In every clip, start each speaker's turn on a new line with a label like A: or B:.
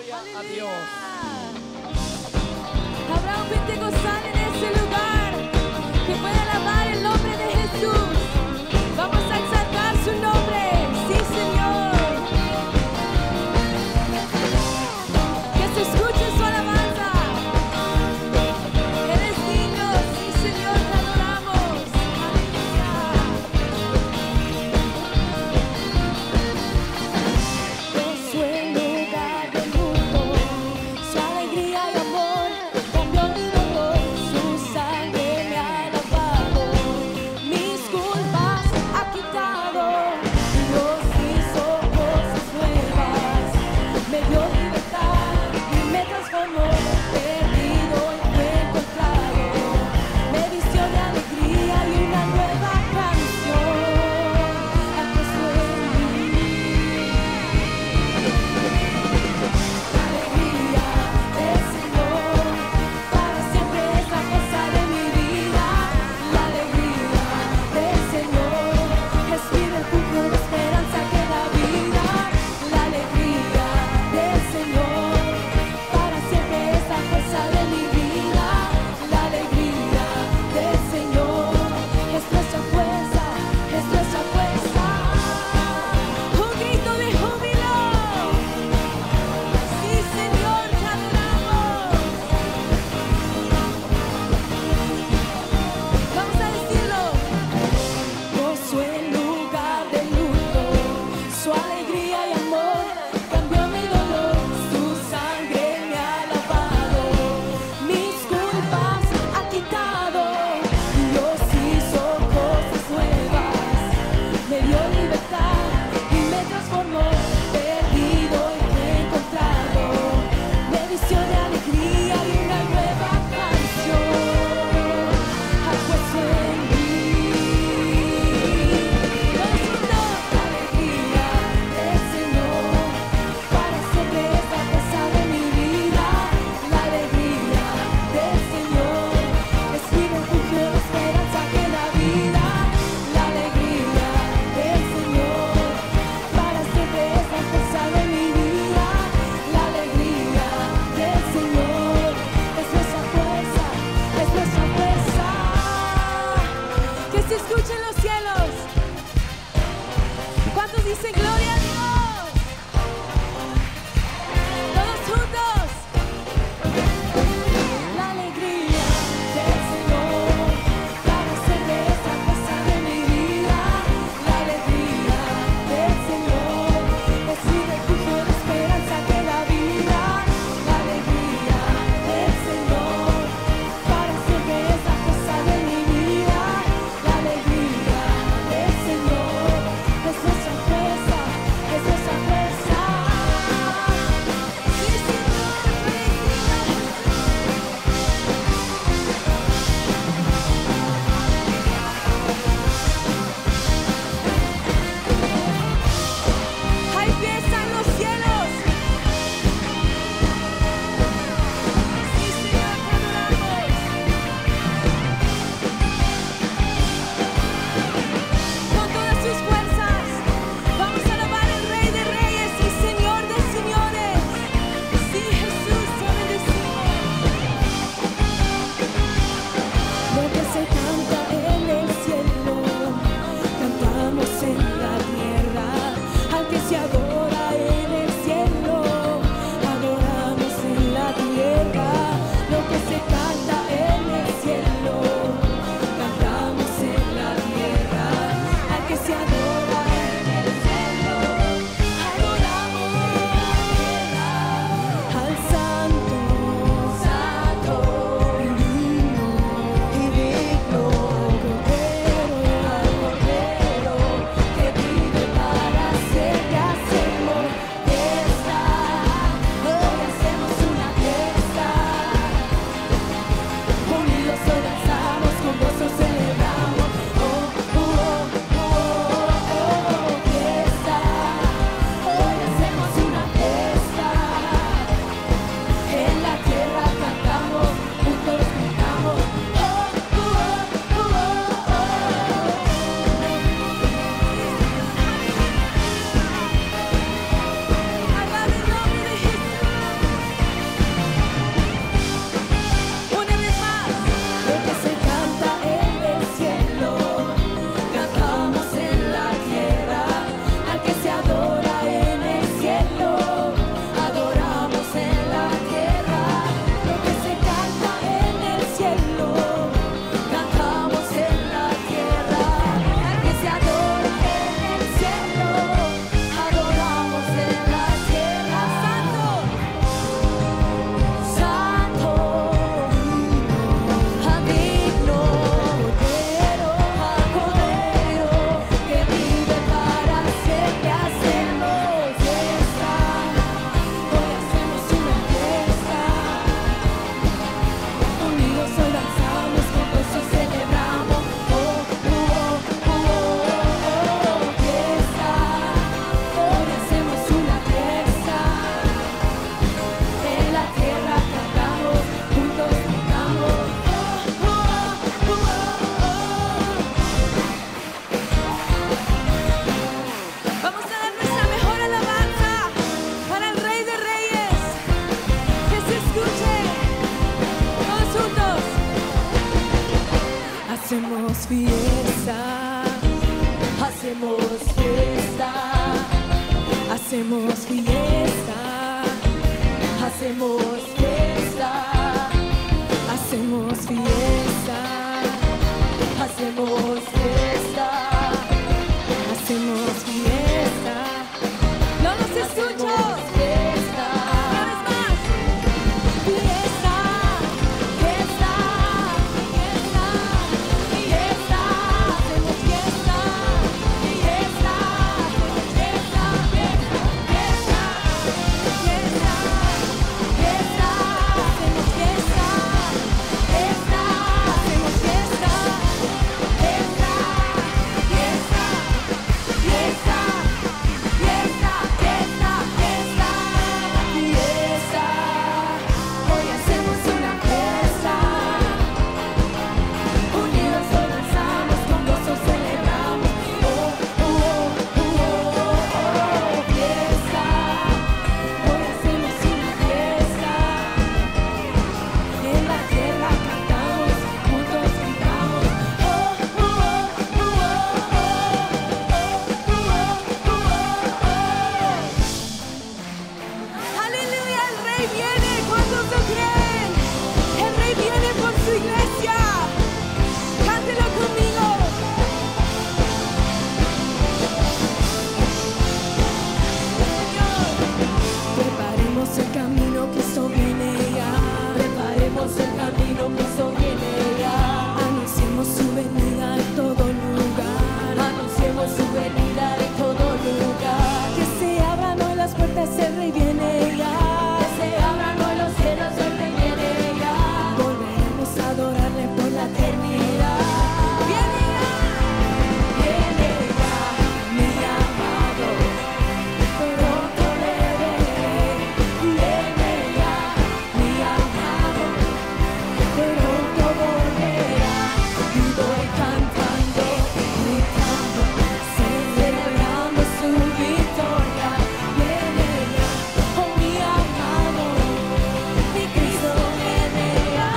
A: Gloria a Dios.
B: Habrá un pentecostal en este lugar que pueda alabar el nombre de Jesús. Vamos a exaltar su nombre. Sí, Señor. Que se escuche su alabanza. Eres digno, sí, Señor, te adoramos. Aleluya. Yo soy el lugar del mundo, su Rey viene, ¿cuántos lo creen? El Rey viene por su iglesia. Cántelo conmigo. Preparemos el camino, Cristo viene ya.
A: Preparemos el camino, Cristo viene ya.
B: Anunciemos su venida en todo lugar.
A: Anunciemos su venida en todo lugar.
B: Que se abran hoy las puertas, el Rey viene ya.
A: Que se abran hoy los cielos, el Rey viene ya.
B: Volveremos a adorarle por la eternidad. Viene ya,
A: Viene ya, mi amado, pronto le veré. Viene ya, mi amado, pronto volverá. Y voy cantando, gritando, celebrando su victoria. Viene ya, oh mi amado, mi Cristo viene ya.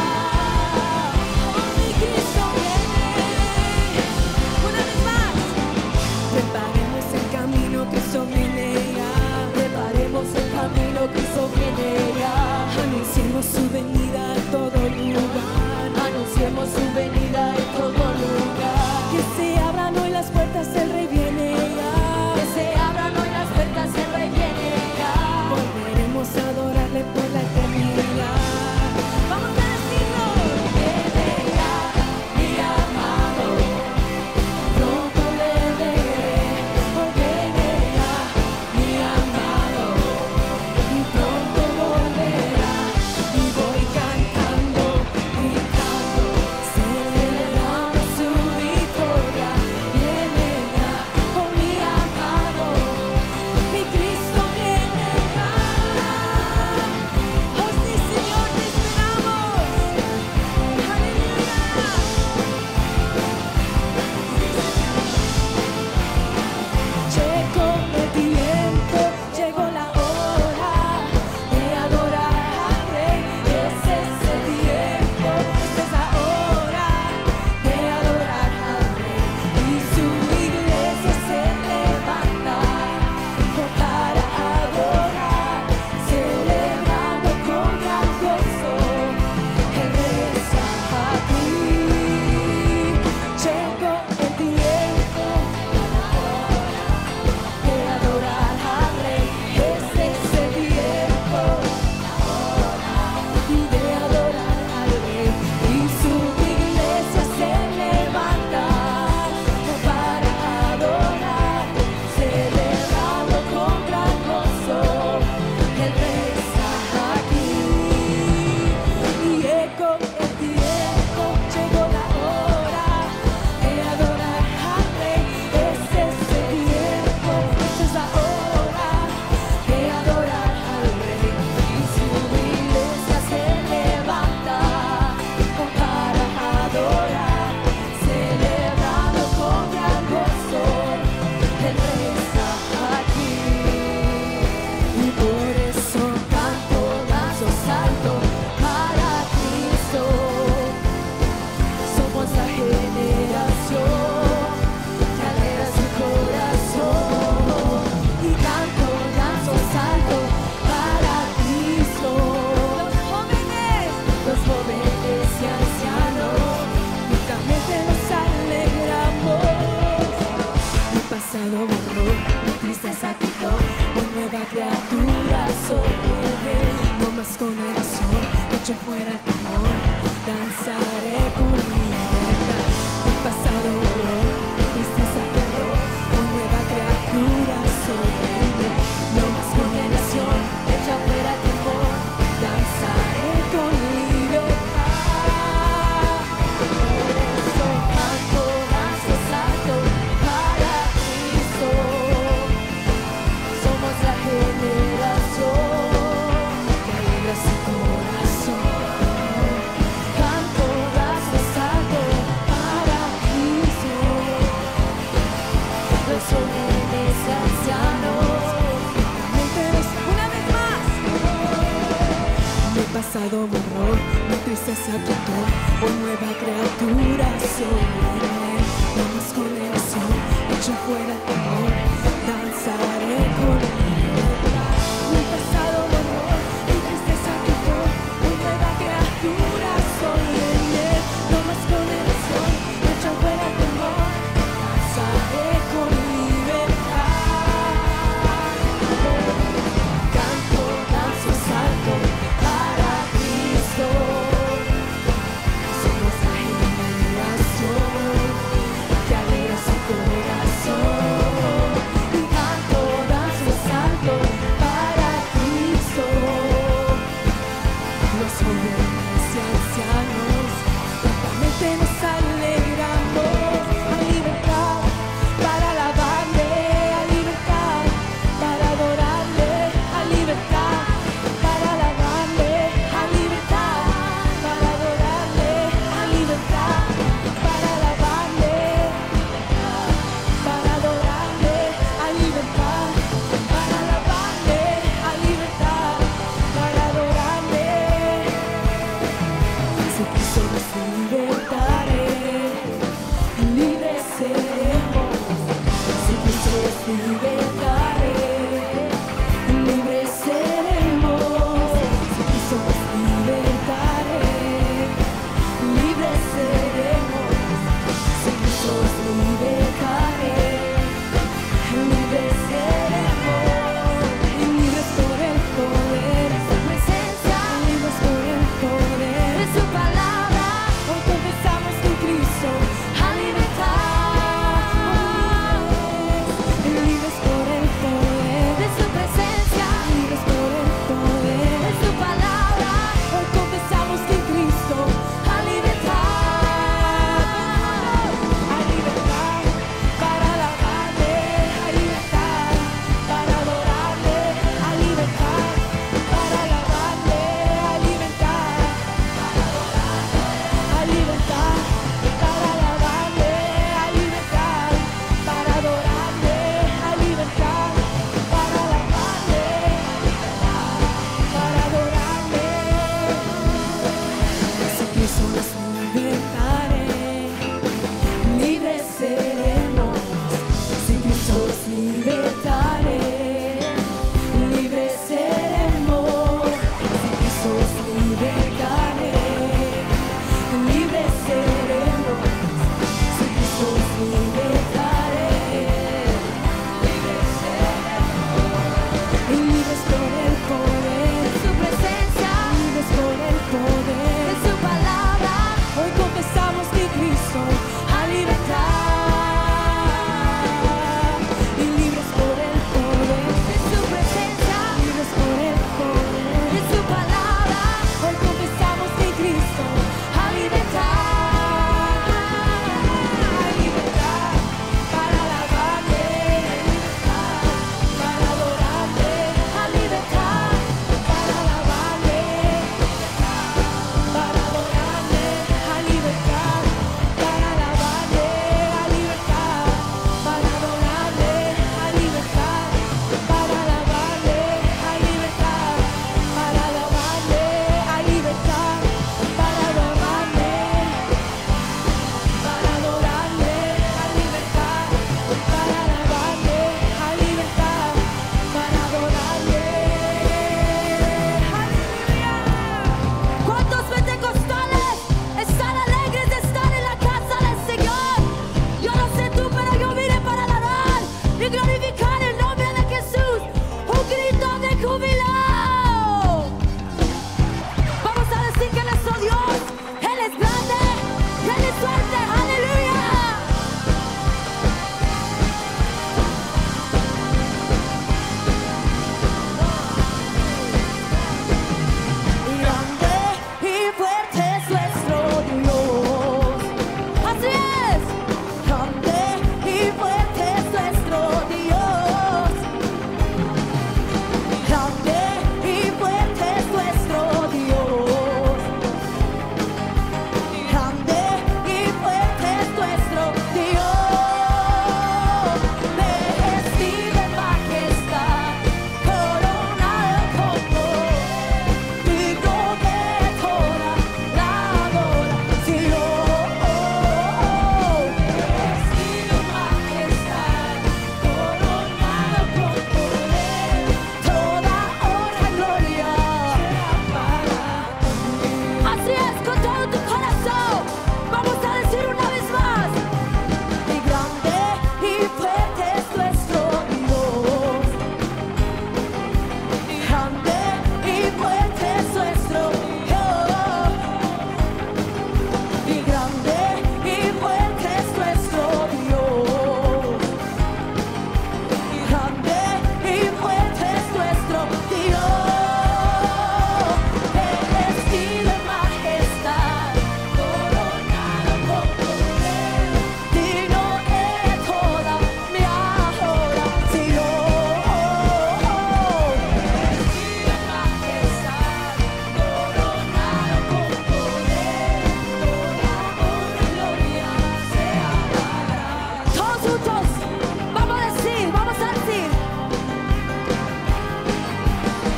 B: oh mi Cristo viene. Una vez más. Preparemos el camino, Cristo viene ya.
A: Preparemos el camino, Cristo viene ya.
B: Anunciemos su venida en todo lugar.
A: Anunciemos su venida en todo lugar.
B: Que se abran hoy las puertas, el Rey viene ya.
A: Que se abran hoy las puertas, el Rey viene ya.
B: Volveremos a adorarle por la eternidad. Vamos a decirlo.
A: Viene ya, mi amado, pronto le veré. Oh, viene ya, mi amado, y pronto volverá. Y voy cantando, gritando, celebrando su victoria. Viene ya, oh mi amado, mi Cristo viene ya.
B: Oh sí, Señor, te esperamos. Aleluya. Llegó el tiempo, llegó la hora de adorar al Rey.
A: Ese es el tiempo,
B: Esta es la hora
A: de adorar al Rey.
B: y su iglesia se levanta
A: Para adorar, celebrando con gran gozo, el Rey está aquí.
B: Llegó el tiempo,
A: De adorar al Rey, ese es el tiempo,
B: y de adorar al Rey.
A: y su iglesia se levanta para adorar, celebrando con gran gozo, el Rey está aquí.
B: Y llegó el tiempo, llegó la hora de adorar al Rey.
A: Ese es el tiempo,
B: Esta es la hora
A: de adorar al Rey, y su iglesia se levanta para adorar, celebrando con gran gozo, el Rey está aquí.
B: y por eso
A: Canto, danzo, salto para Cristo, somos la generación que alegra su corazón. Y canto, danzo, salto para Cristo, los jóvenes y ancianos,
B: mutuamente nos alegramos.
A: mi pasado borró, mi tristeza quitó, una nueva criatura soy.
B: No más condenación, hecho fuera el temor, danzaré con libertad. Mi pasado borró, mi tristeza quedó, una nueva criatura soy.
A: No más condenación, echa fuera temor, danzaré con libertad. Por eso canto, danzo, salto para Cristo, somos la generación que alegra su corazón. Canto, danzo, salto para Cristo, los jóvenes y ancianos.
B: Una vez más. Mi pasado borró, mi tristeza quitó, una nueva criatura soy. No más condenación, hecho fuera el temor, danzaré con libertad. Mi pasado borró, mi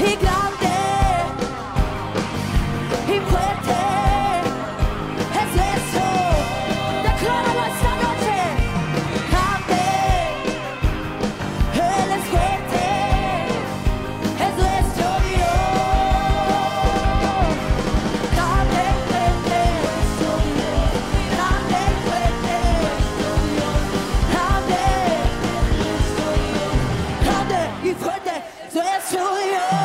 B: y grande y fuerte. Es eso, decláralo esta noche. Grande, Él es fuerte, es nuestro Dios. Grande, fuerte, nuestro Dios. Grande, fuerte, nuestro Dios. Grande, nuestro Dios. Grande y fuerte, es nuestro Dios.